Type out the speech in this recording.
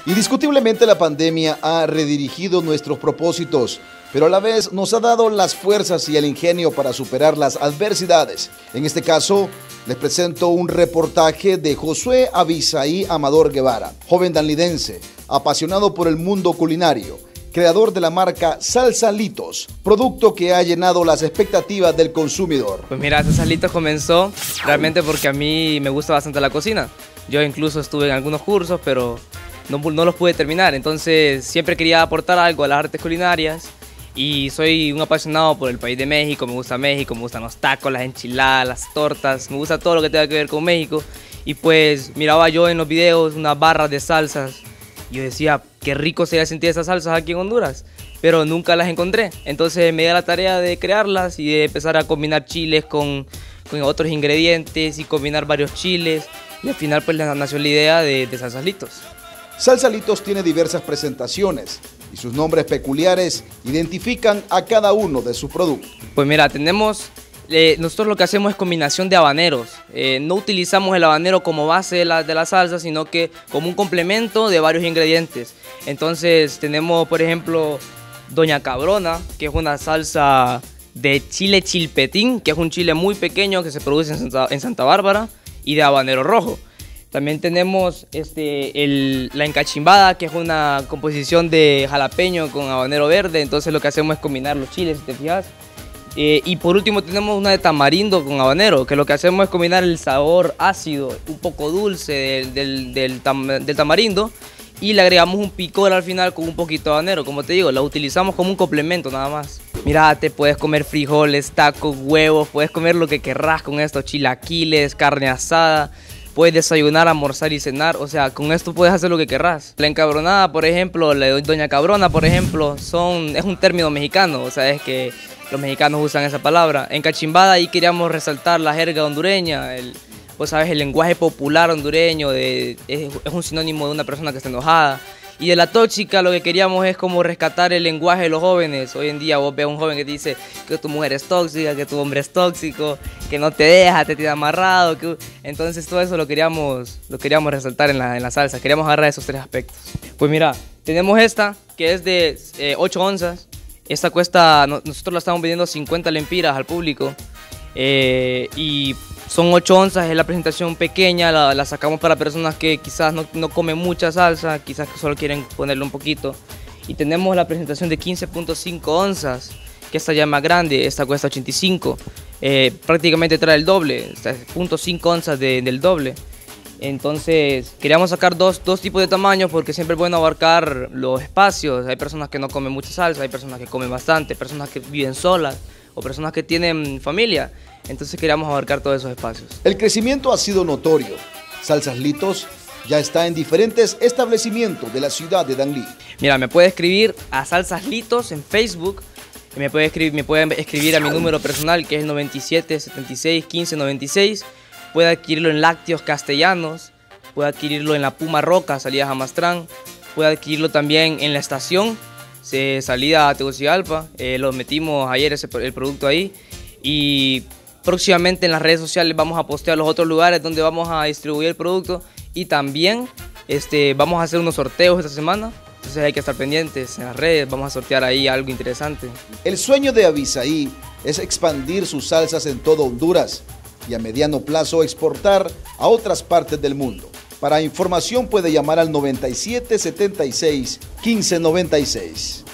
Indiscutiblemente la pandemia ha redirigido nuestros propósitos, pero a la vez nos ha dado las fuerzas y el ingenio para superar las adversidades. En este caso, les presento un reportaje de Josué Abisaí Amador Guevara, joven danlidense, apasionado por el mundo culinario, creador de la marca Salsa Litos, producto que ha llenado las expectativas del consumidor. Pues mira, Salsa Litos comenzó realmente porque a mí me gusta bastante la cocina. Yo incluso estuve en algunos cursos, pero no los pude terminar, entonces siempre quería aportar algo a las artes culinarias y soy un apasionado por el país de México, me gustan los tacos, las enchiladas, las tortas, me gusta todo lo que tenga que ver con México y pues miraba yo en los videos unas barras de salsas y yo decía, qué rico sería sentir esas salsas aquí en Honduras, pero nunca las encontré, entonces me di a la tarea de crearlas y de empezar a combinar chiles con otros ingredientes y combinar varios chiles y al final pues nació la idea de Salsas Litos. Salsa Litos tiene diversas presentaciones y sus nombres peculiares identifican a cada uno de sus productos. Pues mira, nosotros lo que hacemos es combinación de habaneros. No utilizamos el habanero como base de la salsa, sino que como un complemento de varios ingredientes. Entonces tenemos, por ejemplo, Doña Cabrona, que es una salsa de chile chilpetín, que es un chile muy pequeño que se produce en Santa Bárbara, y de habanero rojo. También tenemos la encachimbada, que es una composición de jalapeño con habanero verde. Entonces lo que hacemos es combinar los chiles, si te fijas. Y por último tenemos una de tamarindo con habanero, que lo que hacemos es combinar el sabor ácido, un poco dulce del tamarindo, y le agregamos un picor al final con un poquito de habanero. Como te digo, la utilizamos como un complemento nada más. Mira, te puedes comer frijoles, tacos, huevos, puedes comer lo que querrás con esto, chilaquiles, carne asada. Puedes desayunar, almorzar y cenar, o sea, con esto puedes hacer lo que querrás. La encabronada, por ejemplo, la de Doña Cabrona, por ejemplo, es un término mexicano, o sea, es que los mexicanos usan esa palabra. En Cachimbada ahí queríamos resaltar la jerga hondureña, pues sabes, el lenguaje popular hondureño, es un sinónimo de una persona que está enojada. Y de la tóxica lo que queríamos es como rescatar el lenguaje de los jóvenes. Hoy en día vos ves a un joven que te dice que tu mujer es tóxica, que tu hombre es tóxico, que no te deja, te tiene amarrado. Entonces todo eso lo queríamos resaltar en la salsa. Queríamos agarrar esos tres aspectos. Pues mira, tenemos esta que es de 8 onzas. Esta cuesta, nosotros la estamos vendiendo 50 lempiras al público. Y son 8 onzas, es la presentación pequeña, la sacamos para personas que quizás no comen mucha salsa, quizás que solo quieren ponerle un poquito. Y tenemos la presentación de 15.5 onzas, que esta ya es más grande, esta cuesta 85, prácticamente trae el doble, 0.5 onzas del doble. Entonces queríamos sacar dos tipos de tamaños porque siempre es bueno abarcar los espacios. Hay personas que no comen mucha salsa, hay personas que comen bastante, personas que viven solas o personas que tienen familia. Entonces queríamos abarcar todos esos espacios. El crecimiento ha sido notorio. Salsas Litos ya está en diferentes establecimientos de la ciudad de Danlí. Mira, me puede escribir a Salsas Litos en Facebook. Me puede escribir a mi número personal que es el 97 76 15 96. Puede adquirirlo en Lácteos Castellanos. Puede adquirirlo en la Puma Roca, salida a Jamastrán. Puede adquirirlo también en la estación, salida a Tegucigalpa. Lo metimos ayer el producto ahí. Y próximamente en las redes sociales vamos a postear los otros lugares donde vamos a distribuir el producto y también vamos a hacer unos sorteos esta semana, entonces hay que estar pendientes en las redes, vamos a sortear ahí algo interesante. El sueño de Abisaí es expandir sus salsas en todo Honduras y a mediano plazo exportar a otras partes del mundo. Para información puede llamar al 97 76 15 96.